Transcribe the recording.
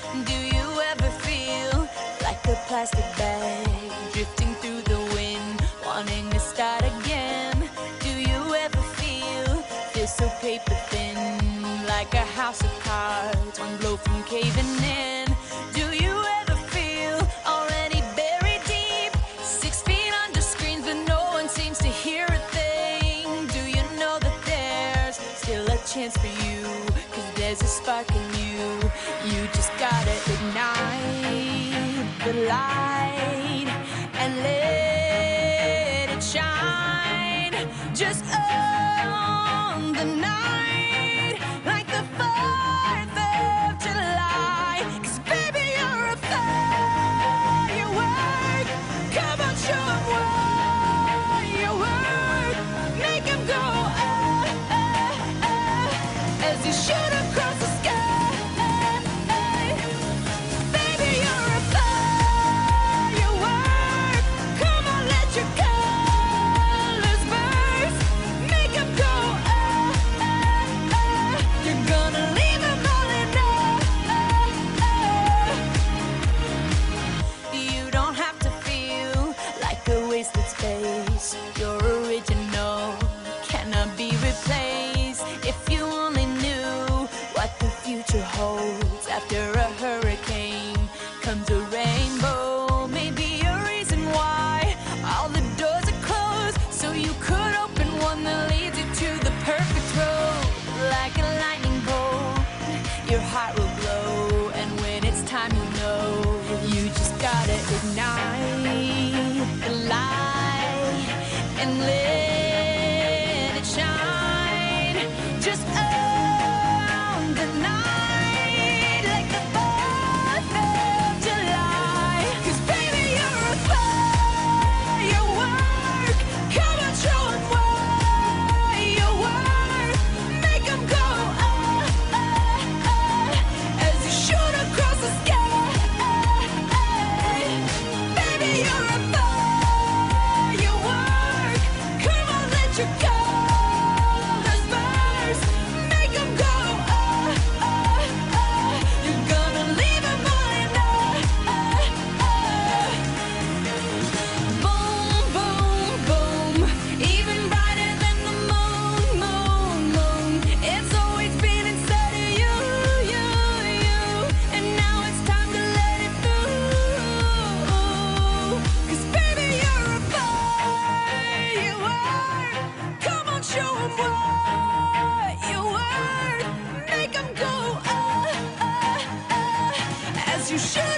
Do you ever feel like a plastic bag drifting through the wind, wanting to start again? Do you ever feel so paper thin, like a house of cards, one blow from caving in? Do you ever feel already buried deep, 6 feet under screens, but no one seems to hear a thing? Do you know that there's still a chance for you, 'cause there's a spark in you? You just gotta ignite the light and let it shine. Just on the night, like the 4th of July. 'Cause baby, you're a firework. Come on, show 'em what you work. Make 'em go, oh, oh, oh, as you shoot across the sky. Baby, you're a firework. Come on, let your colors burst. Make 'em go, oh, oh, oh. You're gonna leave 'em all in awe. You don't have to feel like a wasted space. You're original, cannot be replaced. If you only knew what the future holds. After a hurricane comes a rainbow. Maybe a reason why all the doors are closed, so you could open one that leads you to the perfect road. Like a lightning bolt, your heart will glow, and when it's time, you know you just gotta ignite the light and let it shine. Just on the night, like the 4th of July. 'Cause baby, you're a firework. Come on, show 'em what you work. Make 'em go, oh, oh, oh, as you shoot across the sky. Baby, you're a firework. Come on, let your colors burst. Make 'em go, oh, oh, oh. You're gonna leave 'em all in awe. Boom, boom, boom, even brighter than the moon, moon, moon. It's always been inside of you, you, you, and now it's time to let it through. 'Cause baby, you're a firework. Come on, show 'em what you work. Make 'em go, oh, oh, oh, as you shoot